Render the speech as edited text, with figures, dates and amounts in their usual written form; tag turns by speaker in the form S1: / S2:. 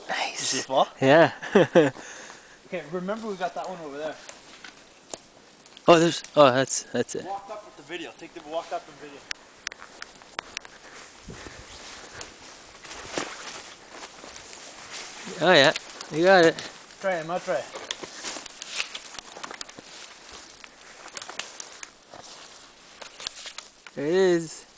S1: Nice.
S2: You see the fall?
S1: Yeah.
S2: Okay, remember we got that one over there.
S1: Oh, that's it.
S2: Walk up with the video. Take the walk up and video.
S1: Oh yeah, you got it.
S2: Try it, I'll try it.
S1: There it is.